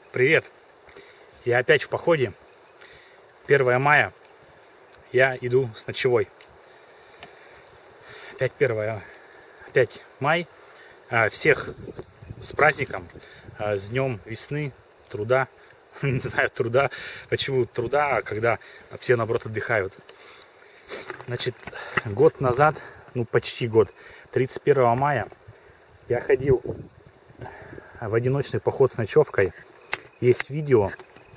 Привет! Я опять в походе. 1 мая. Я иду с ночевой. Опять май. Всех с праздником, с днем весны, труда. Не знаю, труда. Почему труда, когда все, наоборот, отдыхают. Значит, год назад, почти год, 31 мая, я ходил в одиночный поход с ночевкой. Есть видео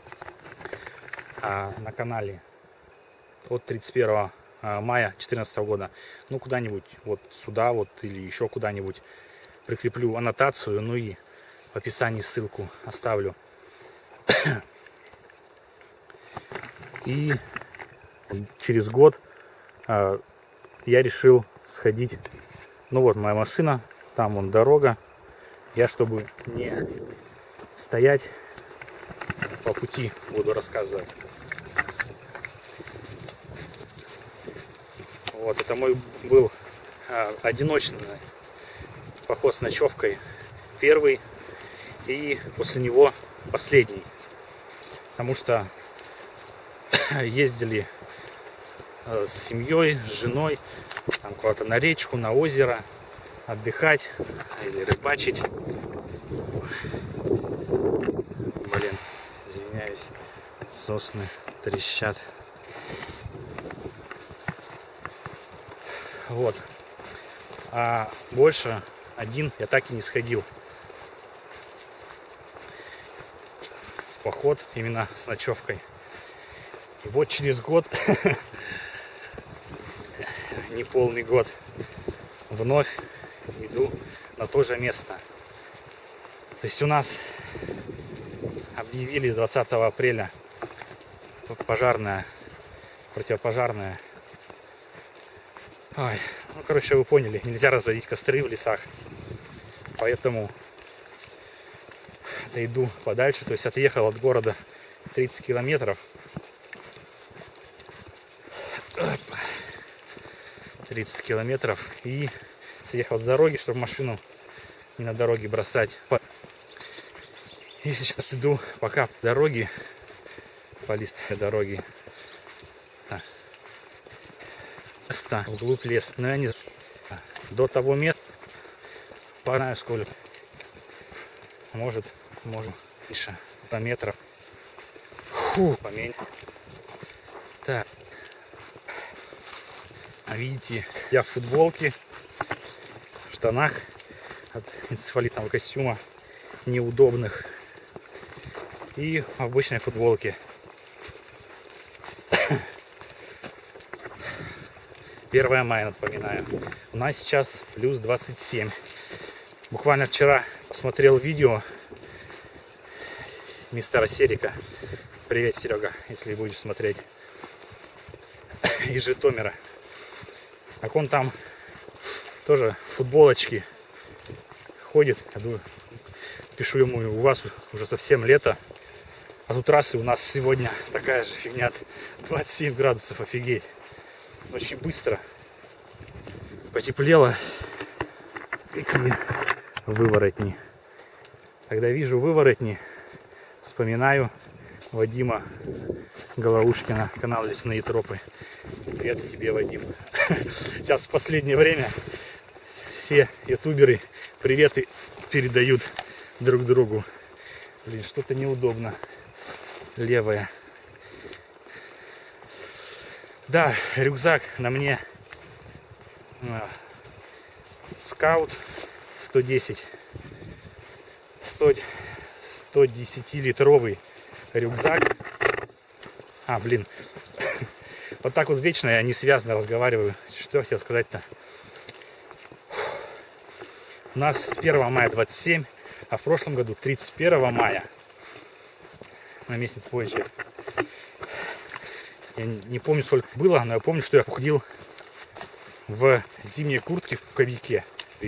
на канале от 31 мая 2014 года. Куда-нибудь вот сюда вот или еще куда-нибудь прикреплю аннотацию, и в описании ссылку оставлю. И через год я решил сходить. Вот моя машина, там вон дорога. Я, чтобы не стоять по пути, буду рассказывать. Вот, это мой был одиночный поход с ночевкой, первый, и после него последний. Потому что ездили с семьей, с женой, там куда-то на речку, на озеро, отдыхать или рыбачить. Блин, извиняюсь, сосны трещат. Вот. А больше один я так и не сходил в поход именно с ночевкой. И вот через год, неполный год, вновь иду на то же место. То есть у нас объявили с 20 апреля противопожарная. Ой, короче, вы поняли, нельзя разводить костры в лесах. Поэтому иду подальше. То есть отъехал от города 30 километров. 30 километров и съехал с дороги, чтобы машину не на дороге бросать. И сейчас иду пока по дороге, по лесной дороге, вглубь леса. Но я не знаю, до того места, не знаю сколько, может меньше метров. Поменьше. Так. Видите, я в футболке, в штанах от энцефалитного костюма, неудобных, и в обычной футболке. 1 мая, напоминаю. У нас сейчас плюс 27. Буквально вчера посмотрел видео мистера Серика. Привет, Серега, если будешь смотреть. Из Житомира. Так он там тоже в футболочке ходит. Я думаю, пишу ему: у вас уже совсем лето, а тут раз и у нас сегодня такая же фигня, 27 градусов, офигеть. Очень быстро потеплело. Какие выворотни. Когда вижу выворотни, вспоминаю Вадима Голоушкина, канал Лесные тропы. Привет тебе, Вадим. Сейчас в последнее время все ютуберы приветы передают друг другу. Блин, что-то неудобно. Левое. Да, рюкзак на мне Скаут 110 110-литровый рюкзак. Блин. Вот так вот вечно я не связано разговариваю. Что я хотел сказать-то? У нас 1 мая 27, а в прошлом году 31 мая. На месяц позже. Я не помню, сколько было, но я помню, что я ходил в зимней куртке, в пуховике.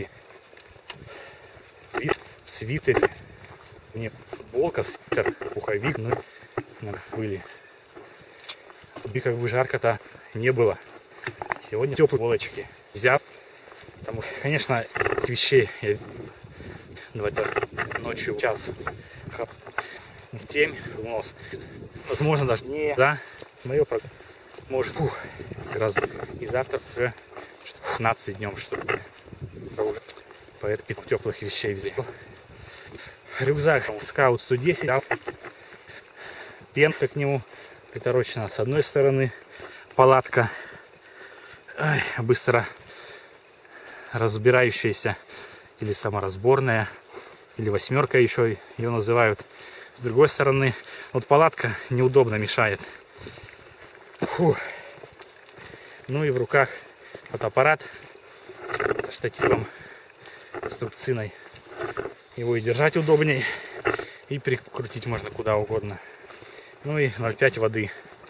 В свитере. Не футболка, свитер, пуховик, были. И как бы жарко-то не было. Сегодня теплые футболочки взял. Потому что, конечно, вещей я ночью час в темь, в нос. Возможно даже не, да, мое может как раз и завтра уже 15 днем, что ли. Поэтому теплых вещей взял. Рюкзак Скаут 110, пенка к нему приторочена с одной стороны, палатка быстро разбирающаяся или саморазборная, или восьмерка еще ее называют. С другой стороны, вот палатка неудобно мешает. Фу. Ну и в руках фотоаппарат со штативом, с трубциной. Его и держать удобней, и прикрутить можно куда угодно. Ну и 0,5 воды.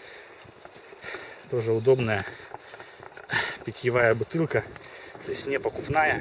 Тоже удобная питьевая бутылка, то есть не покупная.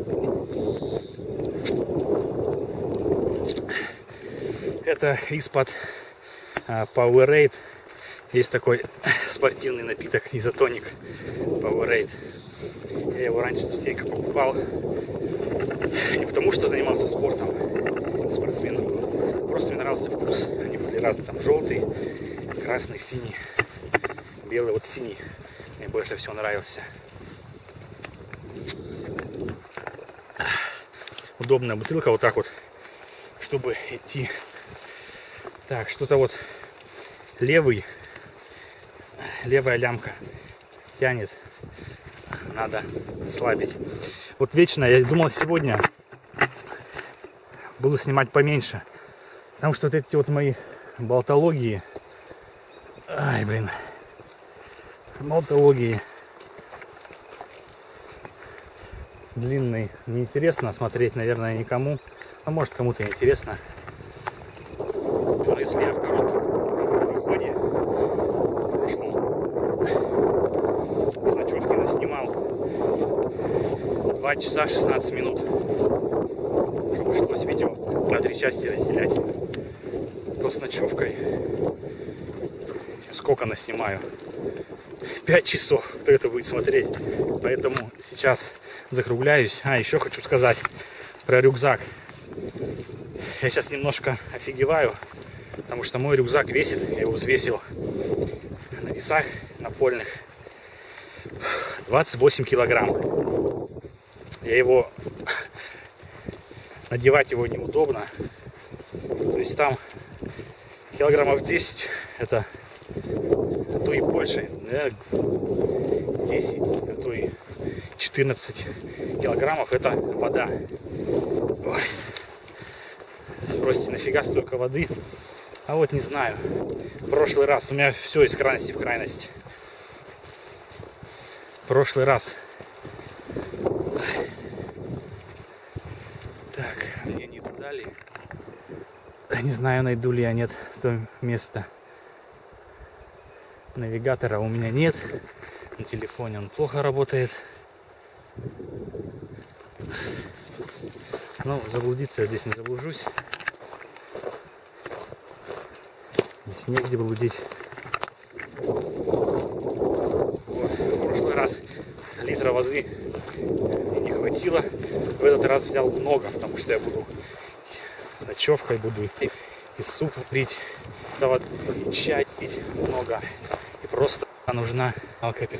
Это из-под Powerade. Есть такой спортивный напиток, изотоник Powerade. Я его раньше частенько покупал. Не потому что занимался спортом, спортсменом был. Просто мне нравился вкус. Они были разные, там желтый, красный, синий, белый. Вот синий мне больше всего нравился. Удобная бутылка, вот так вот, чтобы идти. Так, что-то вот левая лямка тянет. Надо ослабить. Вот вечно я думал, сегодня буду снимать поменьше. Потому что вот эти вот мои болтологии. Ай, блин. Болтологии длинные. Неинтересно смотреть, наверное, никому. А может, кому-то интересно. Но если я в коротком походе в прошлом с ночевки наснимал 2 часа 16 минут. Пришлось видео на 3 части разделять. То с ночевкой. Сколько наснимаю? 5 часов. Кто это будет смотреть? Поэтому сейчас закругляюсь. Еще хочу сказать про рюкзак. Я сейчас немножко офигеваю, потому что мой рюкзак весит, я его взвесил на весах напольных, 28 килограмм. Я его, надевать его неудобно. То есть там килограммов 10, это а то и больше, да, 10, а то и 14 килограммов это вода. Ой. Спросите, нафига столько воды? А вот не знаю. В прошлый раз у меня все из крайности в крайность. В прошлый раз. Так, мне не дали. Не знаю, найду ли я, нет, то место. Навигатора у меня нет. На телефоне он плохо работает. Ну, заблудиться я здесь не заблужусь. Здесь негде блудить. Вот. В прошлый раз литра воды мне не хватило. В этот раз взял много, потому что я буду ночевкой, буду и суп варить, и чай пить много. И просто нужна алкоголь.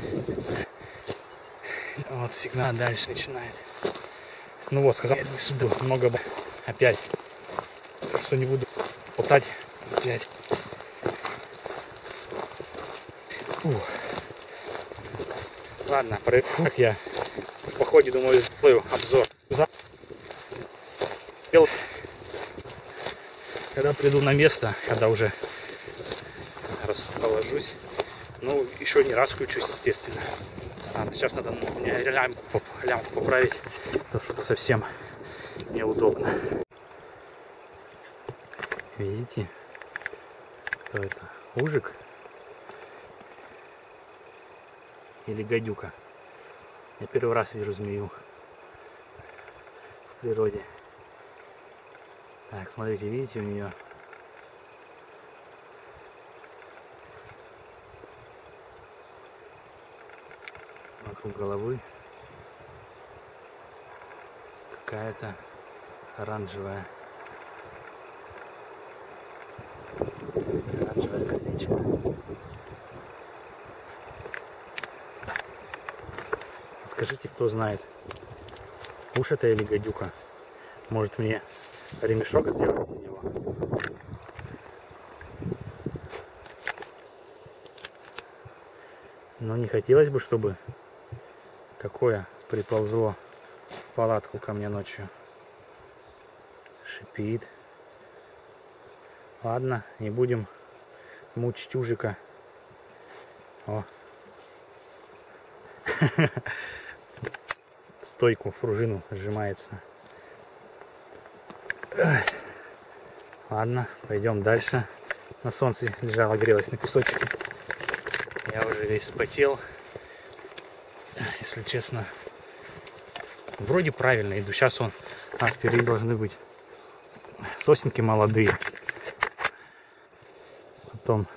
Вот сигнал дальше начинает. Ну вот, сказал, много бы опять. Так что не буду болтать опять. Фух. Ладно, как я в походе, думаю, сделаю обзор. Когда приду на место, когда уже расположусь, ну, еще не раз включусь, естественно. Сейчас надо мне лямку поправить, потому что совсем неудобно. Видите? Что это? Ужик? Или гадюка? Я первый раз вижу змею в природе. Так, смотрите, видите, у нее вокруг головы какая-то оранжевая Скажите, кто знает, уж это или гадюка. Может мне ремешок сделать из него? Но не хотелось бы, чтобы такое приползло в палатку ко мне ночью. Шипит. Ладно, не будем мучить ужика. О. Стойку, пружину сжимается. Ладно, пойдем дальше. На солнце лежала, грелась на песочке. Я уже весь вспотел. Если честно, вроде правильно иду. Сейчас впереди должны быть сосенки молодые. Потом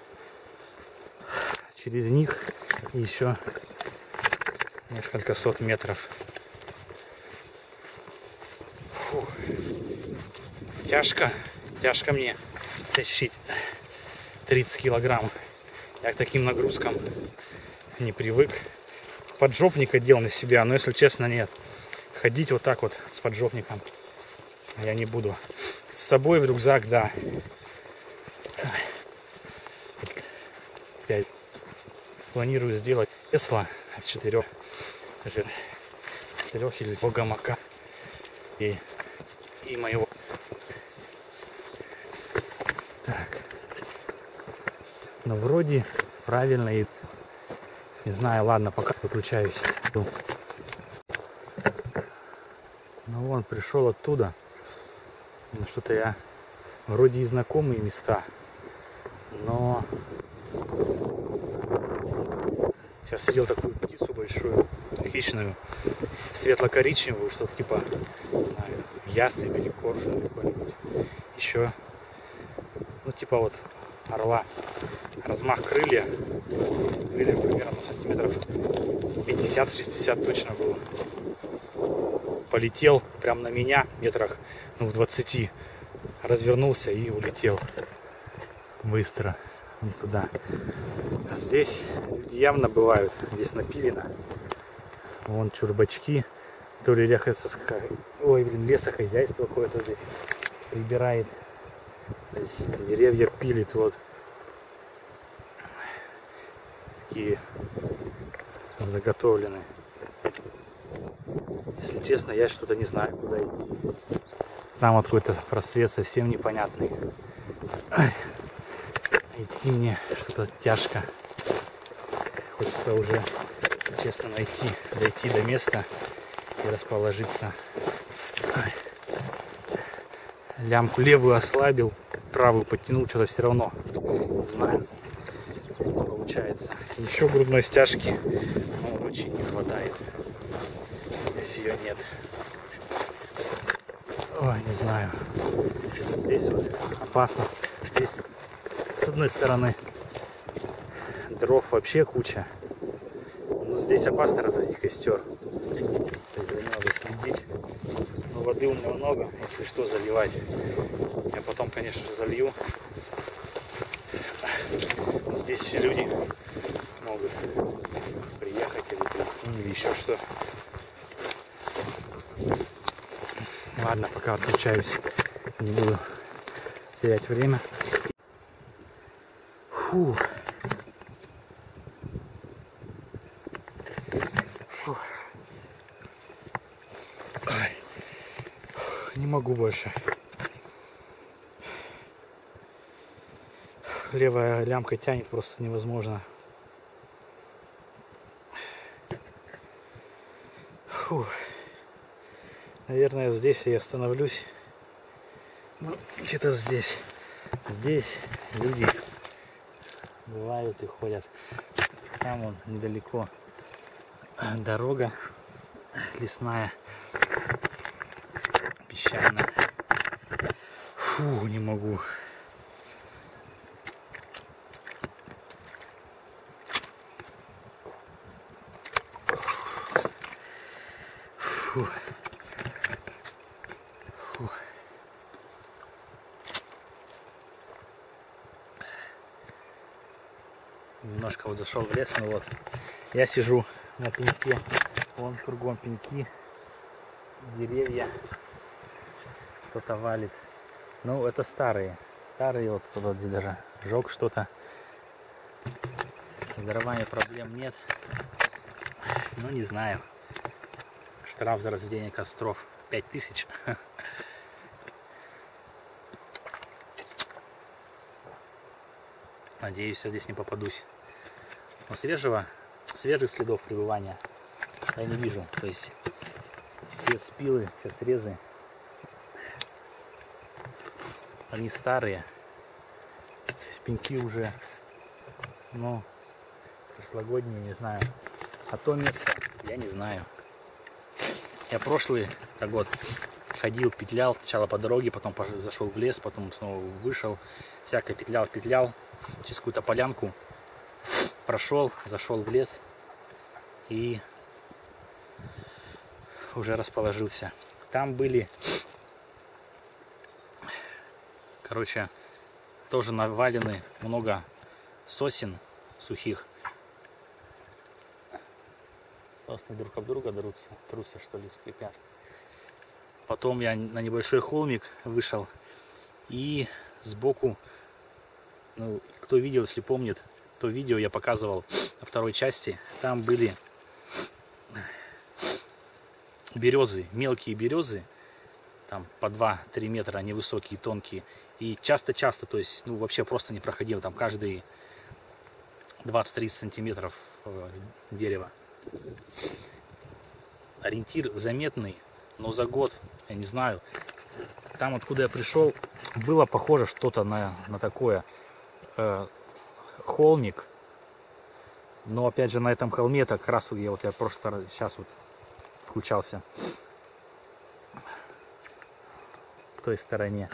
через них еще несколько сот метров. Фух. Тяжко мне тащить 30 килограмм. Я к таким нагрузкам не привык. Поджопник одел на себя, но если честно, нет. Ходить вот так вот с поджопником я не буду. С собой в рюкзак, да. Опять планирую сделать весло от 4 или гамака и моего. Так. Ну вроде правильно и не знаю, ладно, пока выключаюсь. Ну он пришел оттуда. Ну, что-то я вроде и знакомые места, но сейчас видел такую птицу большую, хищную, светло-коричневую, что-то типа, не знаю, ястреб или коршун какой-нибудь. Еще, ну типа вот орла. Размах крылья примерно сантиметров 50-60 точно был. Полетел прямо на меня метрах в 20. Развернулся и улетел быстро туда. А здесь люди явно бывают. Здесь напилено. Вон чурбачки. То ли лесохозяйство какое-то здесь прибирает. Здесь деревья пилит. Вот. Такие заготовлены. Если честно, я что-то не знаю, куда идти. Там вот какой-то просвет совсем непонятный. Идти мне что-то тяжко. Хочется уже, честно, дойти до места и расположиться. Лямку левую ослабил, правую подтянул, что-то все равно. Не знаю. Получается. Еще грудной стяжки очень не хватает. Здесь ее нет. Ой, не знаю. Здесь вот опасно. Здесь с одной стороны дров вообще куча. Но здесь опасно разводить костер. Надо следить. Но воды у меня много, если что, заливать. Я потом, конечно, залью. Но здесь все люди могут приехать или прийти, или еще что. Ладно, пока отключаюсь. Не буду терять время. Фу. Фу. Ай. Не могу больше. Левая лямка тянет просто невозможно. Фу. Наверное, здесь я остановлюсь. Ну, где-то здесь. Здесь люди бывают и ходят. Там вон недалеко дорога лесная, песчаная. Фу, не могу. Фу. Фу. Немножко вот зашел в лес, ну вот. Я сижу на пеньке, вон кругом пеньки, деревья, кто-то валит. Ну, это старые вот здесь даже жег что-то. С дровами проблем нет. Ну, не знаю. Штраф за разведение костров 5000. Надеюсь, я здесь не попадусь. Но свежих следов пребывания я не вижу. То есть все спилы, все срезы, они старые. То есть пеньки уже, ну, прошлогодние, не знаю. А то место я не знаю. Я прошлый год ходил, петлял сначала по дороге, потом зашел в лес, потом снова вышел, всякое петлял через какую-то полянку, прошел, зашел в лес и уже расположился. Там были, короче, тоже навалены много сосен сухих. Сосны друг об друга трутся, что ли, скрипят. Потом я на небольшой холмик вышел, и сбоку, ну, кто видел, если помнит, то видео я показывал во второй части. Там были березы, мелкие березы, там по 2-3 метра, они высокие, тонкие. И часто, то есть, ну, вообще просто не проходил, там каждые 20-30 сантиметров дерева. Ориентир заметный, но за год, я не знаю, там, откуда я пришел, было похоже что-то на такое, холмик. Но опять же на этом холме, это как раз я сейчас вот включался в той стороне.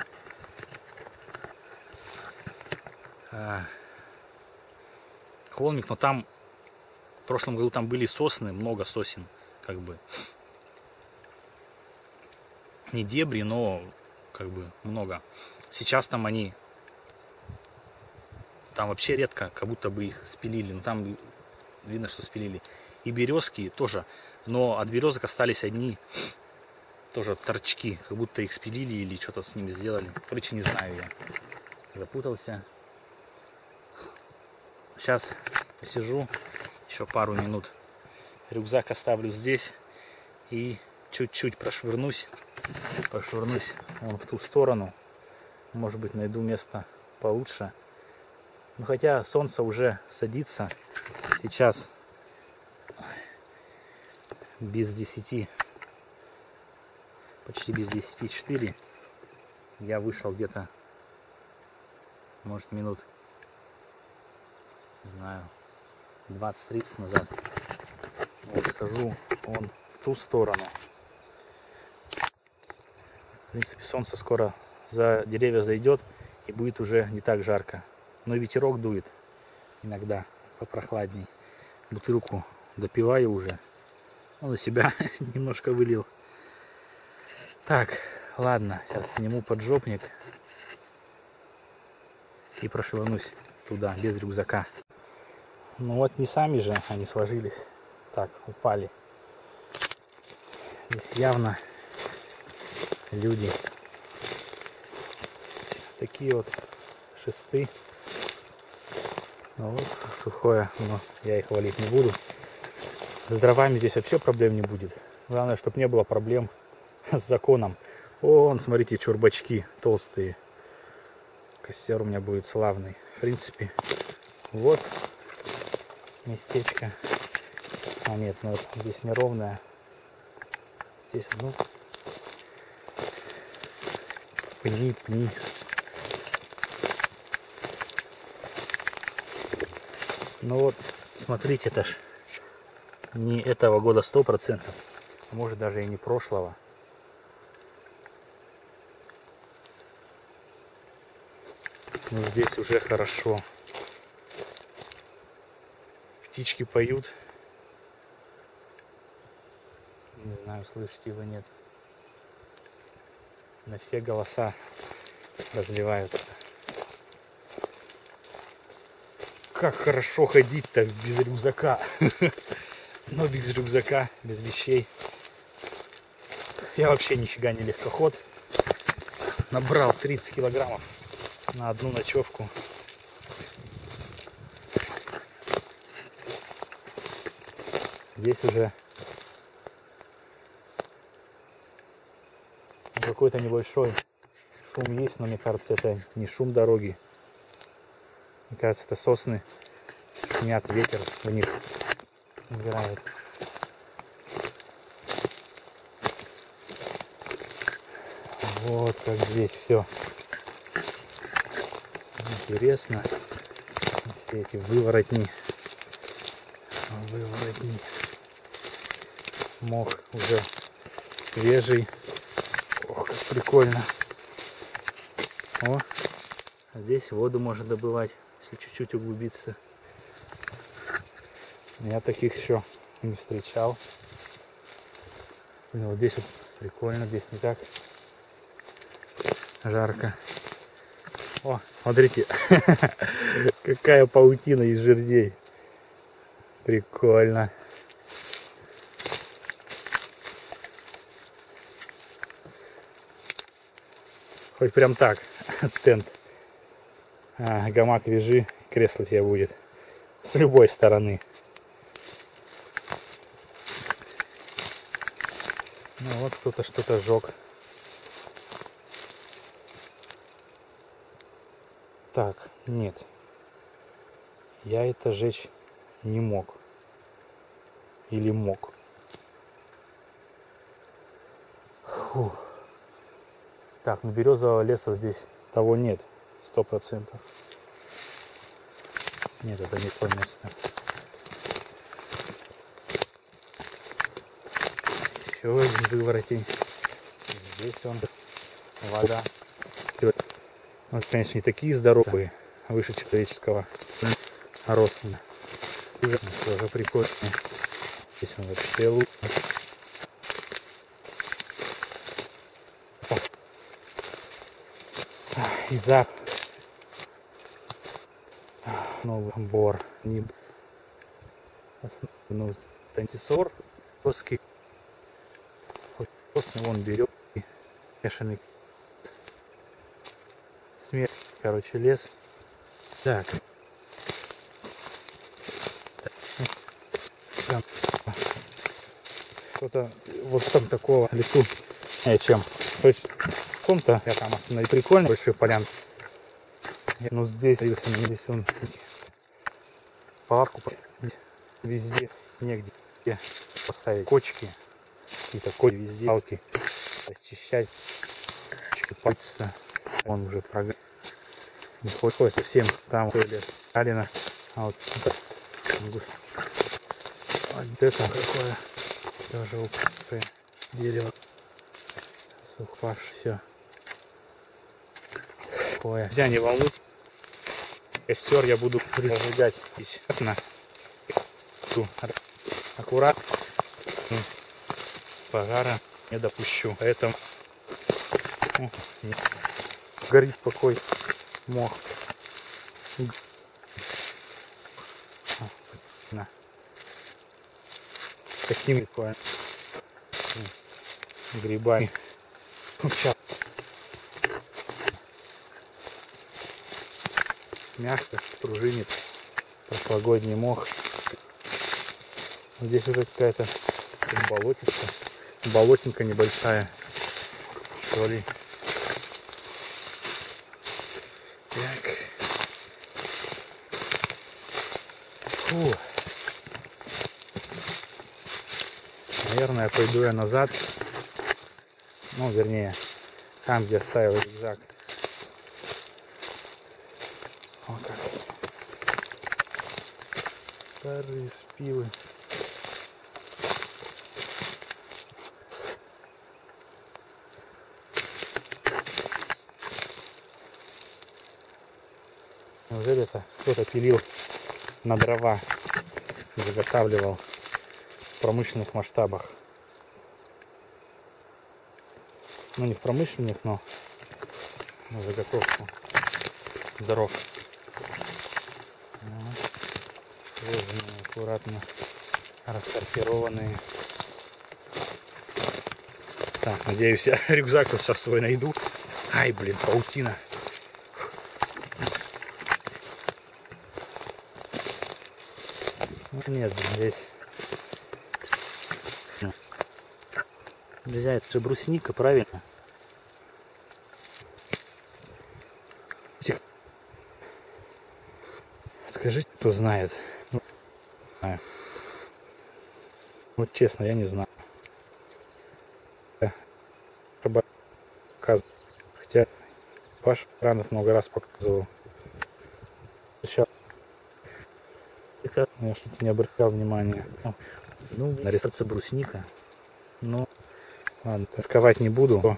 Холмик, но там в прошлом году там были сосны, много сосен, как бы. Не дебри, но как бы много. Сейчас там они, там вообще редко, как будто бы их спилили. Но там видно, что спилили. И березки тоже. Но от березок остались одни тоже торчки, как будто их спилили или что-то с ними сделали. Короче, не знаю, я запутался. Сейчас посижу еще пару минут. Рюкзак оставлю здесь и чуть-чуть прошвырнусь вон в ту сторону. Может быть, найду место получше. Но хотя солнце уже садится. Сейчас без 10, почти без 10:04. Я вышел где-то, может, минут, не знаю, 20-30 назад. Вот скажу, вон в ту сторону. В принципе, солнце скоро за деревья зайдет и будет уже не так жарко. Но ветерок дует иногда попрохладней. Бутылку допиваю уже. Он на себя немножко вылил. Так, ладно, сейчас сниму поджопник и прошвырнусь туда, без рюкзака. Ну вот не сами же они сложились. Так, упали. Здесь явно люди. Такие вот шесты. Ну вот сухое, но я их валить не буду. С дровами здесь вообще проблем не будет. Главное, чтобы не было проблем с законом. Вон, смотрите, чурбачки толстые. Костер у меня будет славный. В принципе, вот местечко. А нет, ну вот здесь неровное. Здесь, ну, пни. Ну вот, смотрите, это ж не этого года 100%, может даже и не прошлого. Но здесь уже хорошо. Птички поют. Не знаю, слышите его, нет. На все голоса разливаются. как хорошо ходить-то без рюкзака. Но без рюкзака, без вещей. Я вообще нифига не легкоход. Набрал 30 килограммов на одну ночевку. Здесь уже какой-то небольшой шум есть, но мне кажется, это не шум дороги. Мне кажется, это сосны шумят, ветер в них играет. Вот как здесь все интересно. Все эти выворотни. Мох уже свежий. Ох, как прикольно. О, а здесь воду можно добывать, если чуть-чуть углубиться. Я таких еще не встречал. Вот здесь вот прикольно, здесь не так жарко. О, смотрите, какая паутина из жердей. Прикольно. Хоть прям так, тент. Гамак вяжи, кресло тебе будет с любой стороны. Ну вот кто-то что-то жег. Так, нет. Я это жечь не мог. Или мог. Фу. Так, ну березового леса здесь того нет. 100%. Нет, это не то место. Еще один выворотень. Здесь он. Вода. Вот, конечно, не такие здоровые, выше человеческого роста. Тоже прикольно. Здесь он вообще лук. И запах. Новый бор. Не ну, антисор. Доски. Вон берет. Бешеный. Смерть. Короче, лес. Так. Что-то вот там такого лесу, чем. То есть в каком-то я там остановил прикольно, большой полян. Но здесь он палатку везде, негде поставить кочки, какие-то кочки везде, палки расчищать, пальцы, он уже прогресс. Не хочет совсем там лес Алина, а вот это какое тоже упавшее дерево, сухпавшее, все. Ой, нельзя не волнуйся. Костер я буду зажигать здесь аккуратно, пожара не допущу, поэтому горит какой мох. На. Такими грибами. Мягко пружинит прошлогодний мох. Здесь уже какая-то болотинка небольшая, что ли. Так. Фу. Наверное, пойду я назад. Ну, вернее, там, где оставил рюкзак. О, как. Старые шпилы. Неужели это кто-то пилил на дрова, заготавливал в промышленных масштабах? Ну, не в промышленных, но на заготовку дров. Сложные, аккуратно рассортированные. Так, надеюсь, я рюкзак вот сейчас свой найду. Ай, блин, паутина. Ну, нет, здесь. Друзья, это же брусника, правильно? Скажите, кто знает. Ну, вот честно, я не знаю. Хотя Паша Ранов много раз показывал. Сейчас я что-то не обращал внимания. Ну, нарисоваться брусника. Но ладно, тосковать не буду.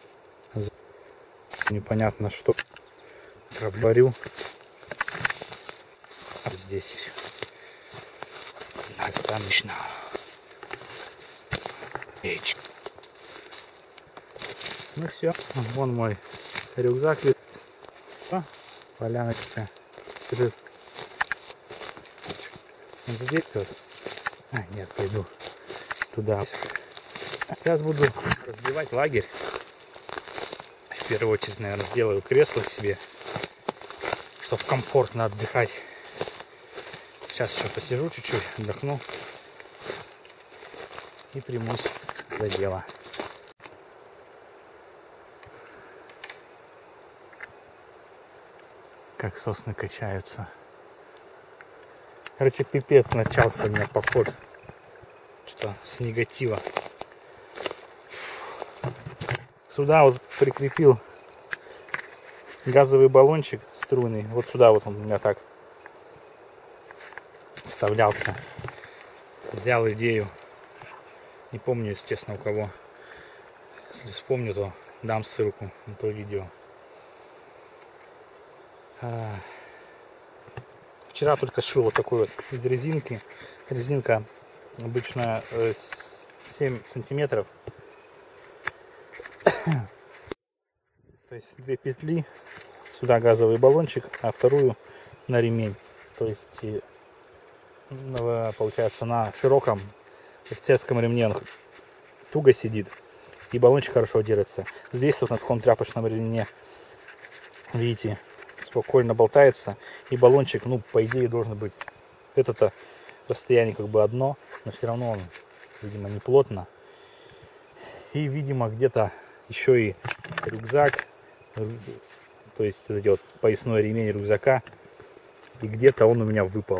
Непонятно что. Говорю. Здесь достаточно. Ну все, вон мой рюкзак. Поляночка. Вот здесь вот. А, нет, пойду туда. Сейчас буду разбивать лагерь. В первую очередь, наверное, сделаю кресло себе, чтобы комфортно отдыхать. Сейчас еще посижу чуть-чуть, отдохну и примусь за дело. Как сосны качаются. Короче, пипец начался у меня поход. Что с негатива. Сюда вот прикрепил газовый баллончик струйный. Вот сюда вот он у меня так вставлялся. Взял идею. Не помню, если честно, у кого. Если вспомню, то дам ссылку на то видео. Вчера только сшил вот такой вот из резинки. Резинка обычно 7 сантиметров. То есть 2 петли. Сюда газовый баллончик, а вторую на ремень. То есть получается на широком офицерском ремне он туго сидит. И баллончик хорошо держится. Здесь вот на таком тряпочном ремне, видите, спокойно болтается. И баллончик, ну, по идее, должен быть. Это-то расстояние как бы одно, но все равно он, видимо, не плотно. И, видимо, где-то еще и рюкзак, то есть вот идет поясной ремень рюкзака, и где-то он у меня выпал.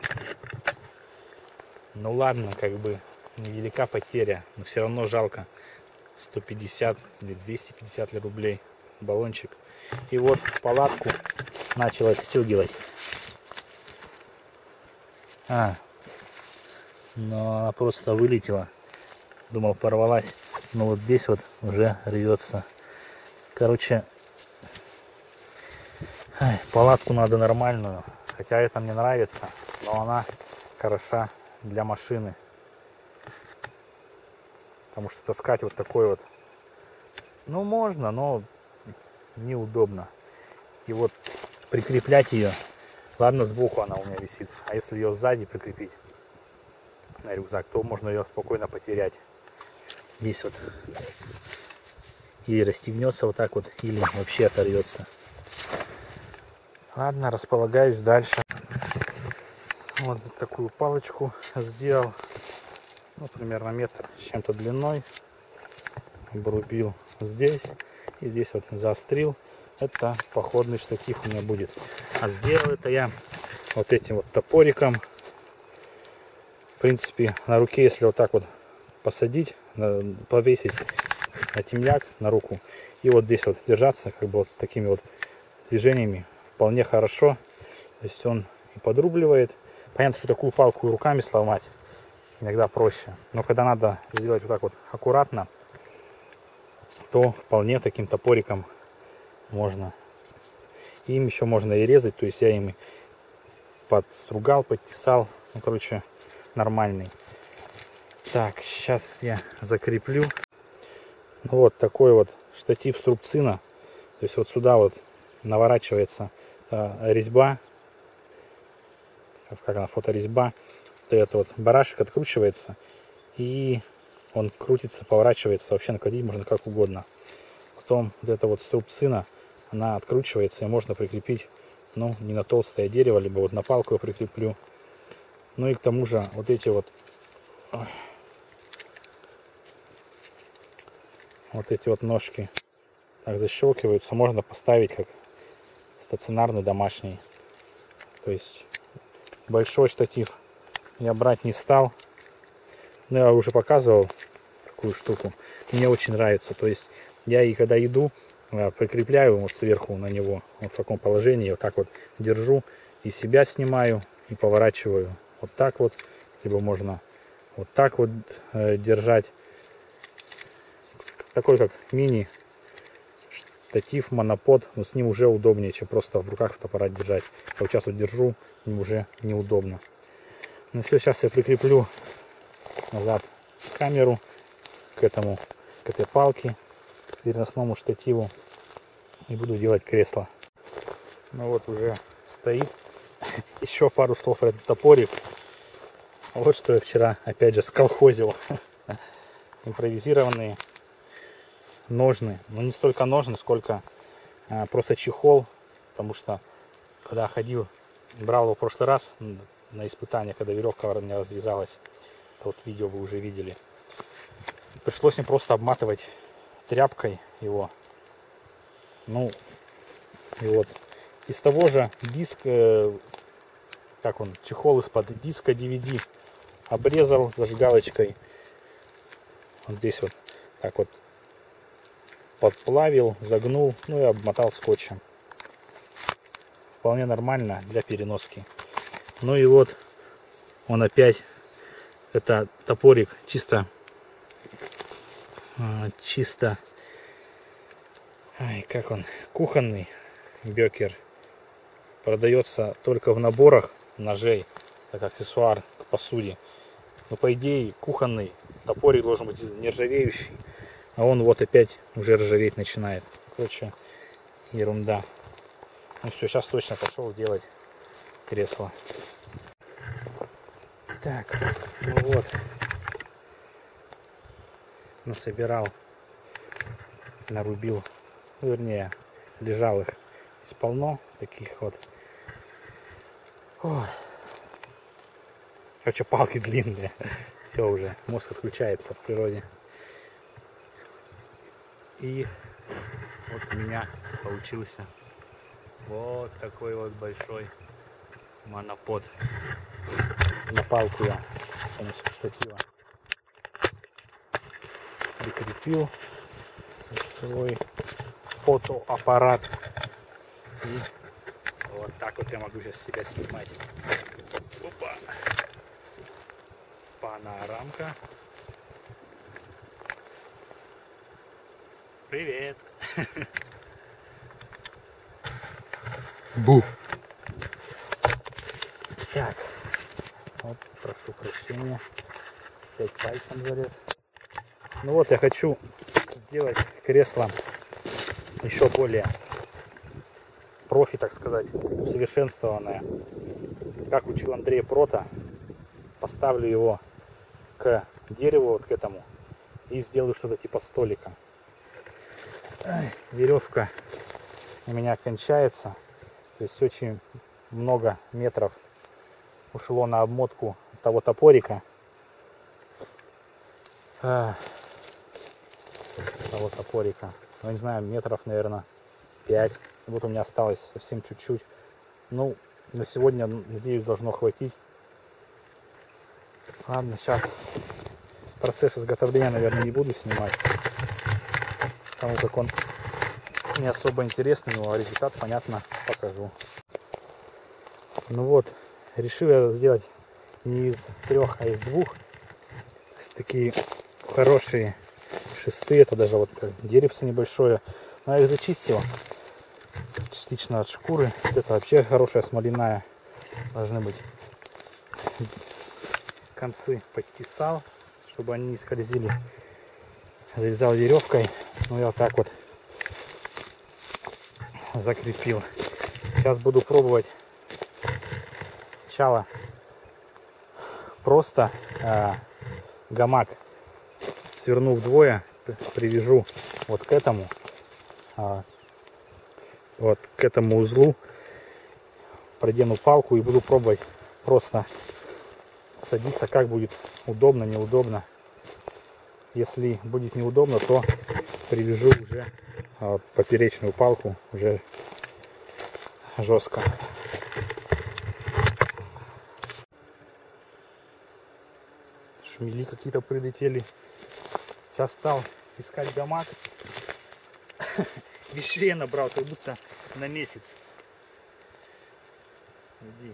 Ну ладно, как бы невелика потеря, но все равно жалко. 150 или 250 рублей баллончик. И вот палатку начал отстегивать. Но она просто вылетела. Думал, порвалась. Но вот здесь вот уже рвется. Короче, палатку надо нормальную. Хотя это мне нравится, но она хороша для машины. Потому что таскать вот такой вот, ну, можно, но неудобно. И вот прикреплять ее, ладно, сбоку она у меня висит, а если ее сзади прикрепить на рюкзак, то можно ее спокойно потерять. Здесь вот или расстегнется вот так вот, или вообще оторвется. Ладно, располагаюсь дальше. Вот такую палочку сделал, ну, примерно метр с чем-то длиной. Обрубил здесь и здесь вот заострил. Это походный штатив у меня будет. А сделал это я вот этим вот топориком. В принципе, на руке, если вот так вот посадить, повесить на темляк на руку и вот здесь вот держаться, как бы вот такими вот движениями, вполне хорошо. То есть он и подрубливает. Понятно, что такую палку руками сломать иногда проще, но когда надо сделать вот так вот аккуратно, то вполне таким топориком можно. Им еще можно и резать, то есть я им подстругал, подтесал. Ну, короче, нормальный. Так, сейчас я закреплю. Ну, вот такой вот штатив струбцина. То есть вот сюда вот наворачивается резьба. как она, фоторезьба. Вот этот вот барашек откручивается, и он крутится, поворачивается, вообще накладить можно как угодно. Потом вот эта вот струбцина, она откручивается, и можно прикрепить, ну, не на толстое дерево, либо вот на палку я прикреплю. Ну и к тому же вот эти вот, ножки так защелкиваются, можно поставить как стационарный домашний. То есть большой штатив я брать не стал. Но я уже показывал такую штуку. Мне очень нравится. То есть я и когда иду, прикрепляю вот сверху на него, вот в таком положении, вот так вот держу, и себя снимаю, и поворачиваю вот так вот. Либо можно вот так вот держать. Такой как мини штатив, монопод, но с ним уже удобнее, чем просто в руках фотоаппарат держать. Я вот сейчас вот держу, им уже неудобно. Ну все, сейчас я прикреплю назад камеру к этой палке, к переносному штативу, и буду делать кресло. Ну вот уже стоит. Еще пару слов про этот топорик. Вот что я вчера опять же сколхозил. Импровизированные ножны. Но не столько ножны, сколько просто чехол. Потому что когда ходил, брал его в прошлый раз на испытание, когда веревка у меня развязалась. Вот видео вы уже видели. Пришлось мне просто обматывать тряпкой его. Ну, и вот из того же диска, как он, чехол из-под диска DVD обрезал зажигалочкой. Вот здесь вот так вот подплавил, загнул, ну и обмотал скотчем. Вполне нормально для переноски. Ну и вот он опять, это топорик чисто, как он, кухонный Бекер. Продается только в наборах ножей, как аксессуар к посуде. Но по идее кухонный топорик должен быть нержавеющий, а он вот опять уже ржаветь начинает. Короче, ерунда. Ну все, сейчас точно пошел делать кресло. Так, ну вот, насобирал, нарубил, вернее, лежал их здесь полно таких вот. Ой. Короче, палки длинные. Все уже, мозг отключается в природе. И вот у меня получился вот такой вот большой монопод. На палку я с помощью штатива прикрепил свой фотоаппарат. И вот так вот я могу сейчас себя снимать. Опа! Панорамка. Привет! Бу! Так, вот, прошу прощения, опять пальцем залез. Ну вот, я хочу сделать кресло еще более профи, так сказать, усовершенствованное. Как учил Андрей Прота, поставлю его к дереву, вот к этому, и сделаю что-то типа столика. Веревка у меня кончается, то есть очень много метров ушло на обмотку того топорика. Ну, не знаю, метров, наверное, 5. Вот у меня осталось совсем чуть-чуть. Ну, на сегодня, надеюсь, должно хватить. Ладно, сейчас процесс изготовления, наверное, не буду снимать, потому как он не особо интересный, но результат, понятно, покажу. Ну вот, решил я сделать не из 3, а из 2. Такие хорошие шесты, это даже вот как деревце небольшое. Но я их зачистил частично от шкуры. Это вообще хорошая смоляная должны быть. Концы подтесал, чтобы они не скользили. Завязал веревкой. Ну я вот так вот закрепил. Сейчас буду пробовать сначала просто гамак сверну вдвое, привяжу вот к этому узлу, продену палку и буду пробовать просто садиться, как будет удобно, неудобно. Если будет неудобно, то привяжу уже поперечную палку уже жестко. Шмели какие-то прилетели. Сейчас стал искать гамак. Вещей я набрал, как будто на месяц. Иди.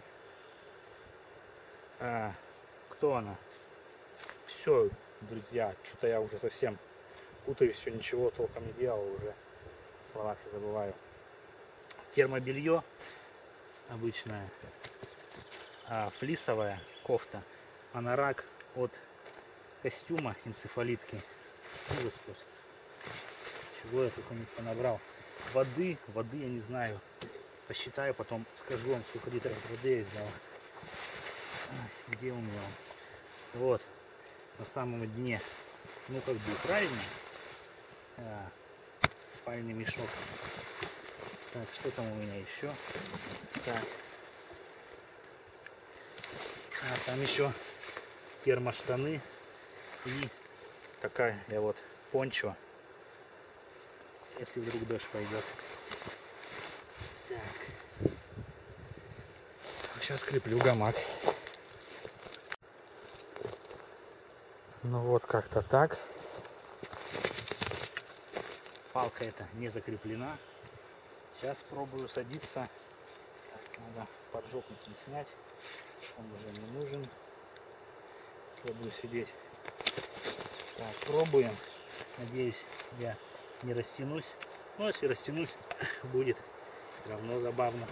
Кто она? Все, друзья, что-то я уже совсем путаюсь, все, ничего толком не делал уже. Слова все забываю. Термобелье обычное, флисовая кофта, анорак от костюма энцефалитки. Ужас просто. Чего я только не понабрал. Воды я не знаю. Посчитаю, потом скажу вам, сколько литров воды я взял. Где у меня? Вот, на самом дне. Ну, как бы правильно. Спальный мешок. Так, что там у меня еще? Так. Там еще термоштаны и такая вот пончо, если вдруг дождь пойдет. Так. Сейчас креплю гамак. Ну вот как-то так. Палка эта не закреплена. Сейчас пробую садиться. Так, надо поджопник снять. Он уже не нужен. Я буду сидеть. Так, пробуем. Надеюсь, я не растянусь. Но если растянусь, будет равно забавно.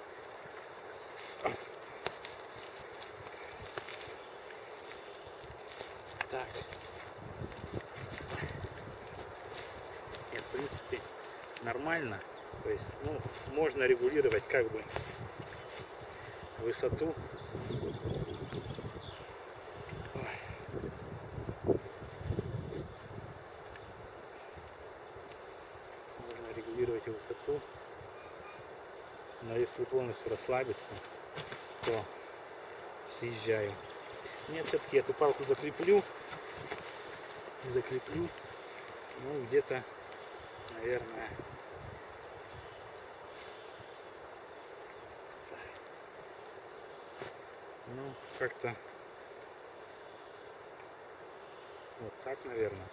Так. Нет, в принципе, нормально. То есть, ну, можно регулировать как бы высоту. Можно регулировать высоту. Но если полностью расслабиться, то съезжаю. Нет, все-таки эту палку закреплю. Ну, где-то, наверное, ну, как-то вот так, наверное.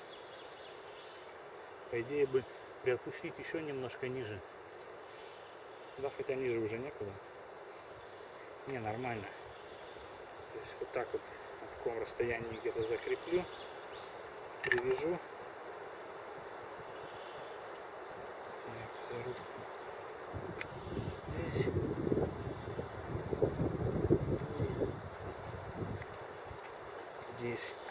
По идее бы приотпустить еще немножко ниже. Да, хотя ниже уже некуда. Не, нормально. То есть вот так вот на таком расстоянии где-то закреплю, привяжу. Так, здесь. Здесь.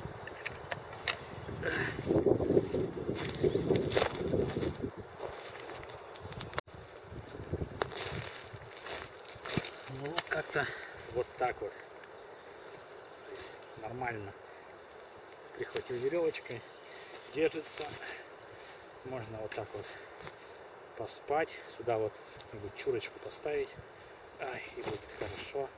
Ну, как-то вот так вот. То есть нормально. Прихватил веревочкой. Держится. Можно вот так вот поспать. Сюда вот чурочку поставить. Ай, и будет хорошо.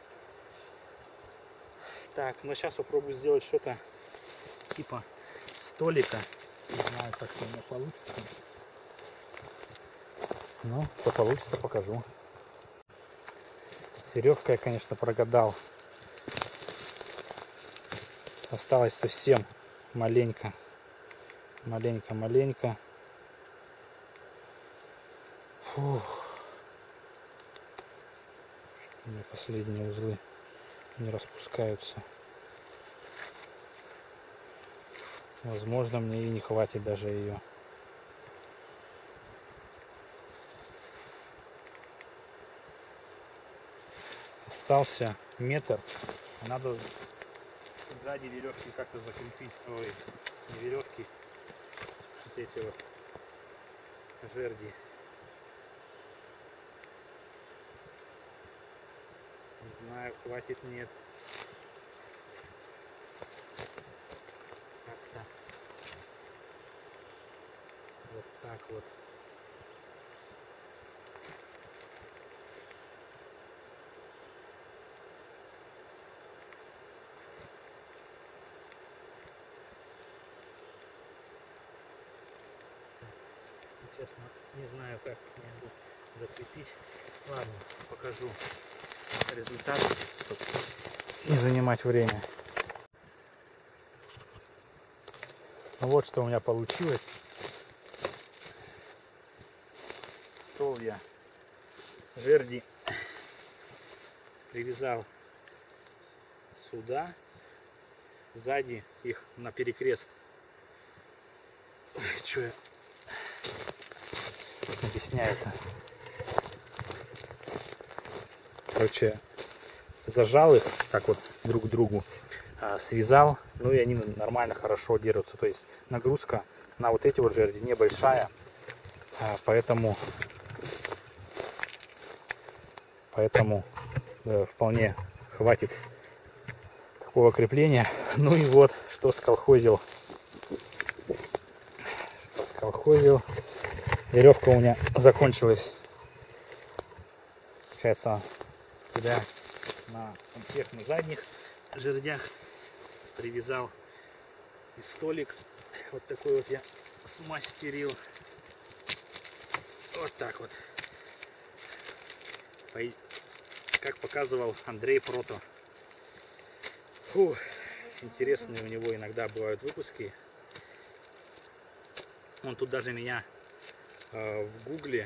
Так, ну сейчас попробую сделать что-то типа столика. Не знаю, как у меня получится. Ну, что получится, покажу. С веревкой я, конечно, прогадал. Осталось совсем маленько. Маленько. Фух. У меня последние узлы не распускаются. Возможно, мне и не хватит даже ее. Остался метр. Надо сзади веревки как-то закрепить. Ой, не веревки. Вот эти вот жерди. Не знаю, хватит, нет. Как-то вот так вот. Честно, не знаю, как мне закрепить. Ладно, покажу результат, чтобы не занимать время. Ну вот что у меня получилось. Стол я жерди привязал сюда, сзади их на перекрест. Что я объясняю-то? Короче, зажал их так вот друг к другу, связал, ну и они нормально, хорошо держатся. То есть нагрузка на вот эти вот жерди небольшая, поэтому вполне хватит такого крепления. Ну и вот, что сколхозил. Веревка у меня закончилась. Получается, когда на тех, на задних жердях привязал и столик. Вот такой вот я смастерил. Вот так вот. Как показывал Андрей Прото. Фу, интересные у него иногда бывают выпуски. Он тут даже меня в Гугле,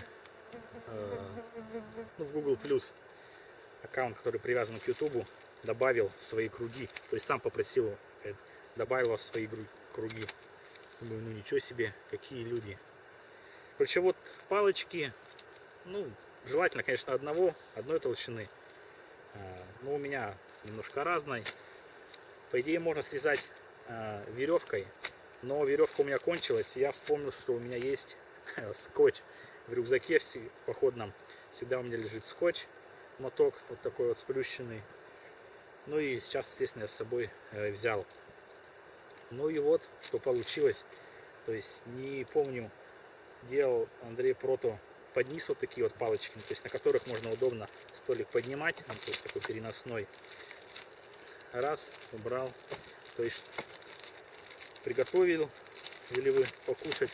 в Google Plus аккаунт, который привязан к Ютубу, добавил в свои круги. То есть сам попросил, добавил в свои круги. Думаю, ну ничего себе, какие люди. Короче, вот палочки, ну, желательно, конечно, одной толщины. Но у меня немножко разной. По идее, можно связать веревкой. Но веревка у меня кончилась, и я вспомнил, что у меня есть скотч в рюкзаке в походном. Всегда у меня лежит скотч, моток вот такой вот сплющенный. Ну и сейчас, естественно, я с собой взял. Ну и вот, что получилось. То есть, не помню, делал Андрей Прото под низ вот такие вот палочки, то есть на которых можно удобно столик поднимать, то есть такой переносной. Раз, убрал. То есть приготовил, или вы покушать.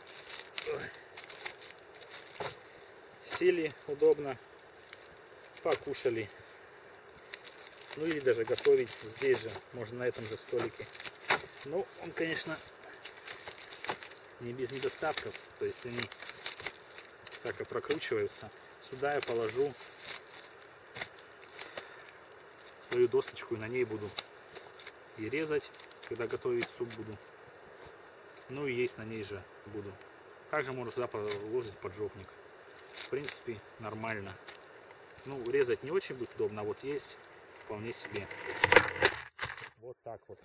Сели удобно, покушали. Ну или даже готовить здесь же, можно на этом же столике. Ну, он, конечно, не без недостатков, то есть они так и прокручиваются. Сюда я положу свою досточку и на ней буду и резать, когда готовить суп буду. Ну и есть на ней же буду. Также можно сюда положить поджопник. В принципе, нормально. Ну, резать не очень будет удобно, а вот есть вполне себе. Вот так вот.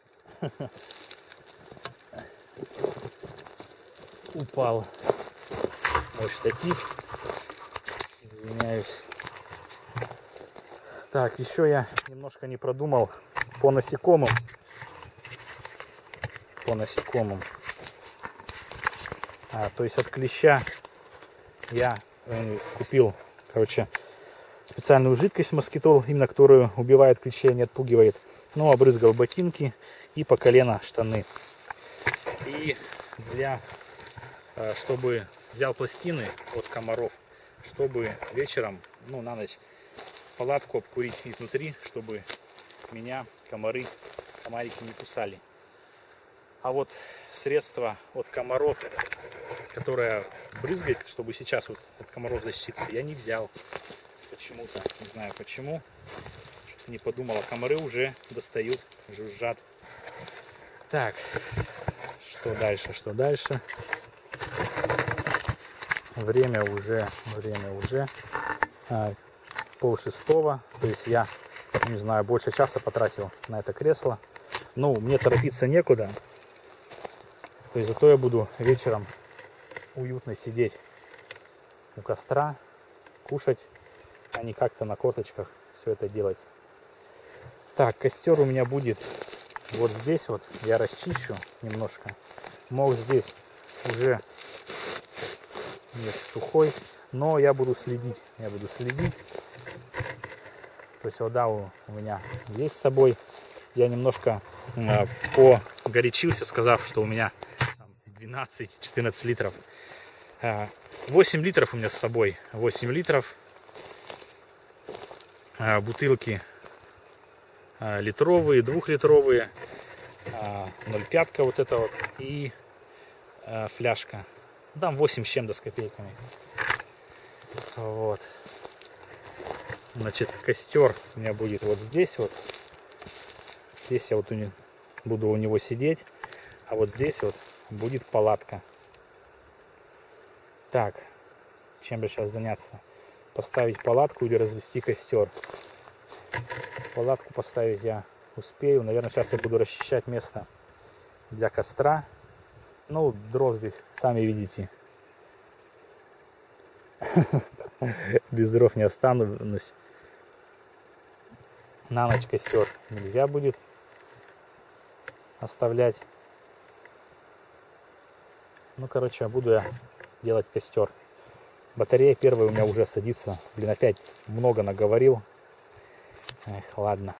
Упал мой штатив. Извиняюсь. Так, еще я немножко не продумал по насекомым. То есть от клеща я купил, короче, специальную жидкость москитол, именно которую убивает клещей, не отпугивает. Ну, обрызгал ботинки и по колено штаны. И чтобы взял пластины от комаров, чтобы вечером, ну, на ночь палатку обкурить изнутри, чтобы меня комарики не кусали. А вот средство от комаров, которое брызгает, чтобы сейчас вот от комаров защититься, я не взял. Почему-то, не знаю почему. Что-то не подумала. Комары уже достают, жужжат. Так, что дальше? Время уже 5:30. То есть я, не знаю, больше часа потратил на это кресло. Ну, мне торопиться некуда. То есть зато я буду вечером уютно сидеть у костра, кушать, а не как-то на корточках все это делать. Так, костер у меня будет вот здесь вот. Я расчищу немножко. Мох здесь уже нет, сухой. Но я буду следить. То есть вода у меня есть с собой. Я немножко погорячился, сказав, что у меня 12-14 литров. 8 литров у меня с собой. 8 литров. Бутылки литровые, 2-литровые. 0,5 вот это вот. И фляжка. Дам 8 с чем-то с копейками. Вот. Значит, костер у меня будет вот здесь вот. Здесь я вот буду у него сидеть. А вот здесь вот будет палатка. Так, чем бы сейчас заняться? Поставить палатку или развести костер? Палатку поставить я успею. Наверное, сейчас я буду расчищать место для костра. Ну, дров здесь, сами видите. Без дров не останусь. На ночь костер нельзя будет оставлять. Ну, короче, буду я делать костер. Батарея первая у меня уже садится. Блин, опять много наговорил. Эх, ладно.